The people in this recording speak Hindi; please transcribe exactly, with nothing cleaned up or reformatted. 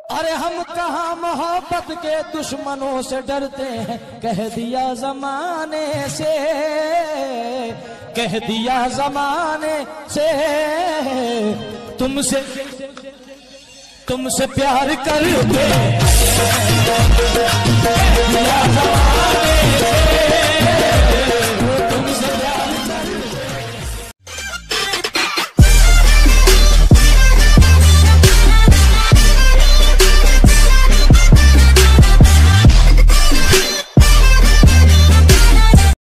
अरे हम कहाँ मोहब्बत के दुश्मनों से डरते हैं, कह दिया जमाने से, कह दिया जमाने से, तुमसे तुमसे प्यार करके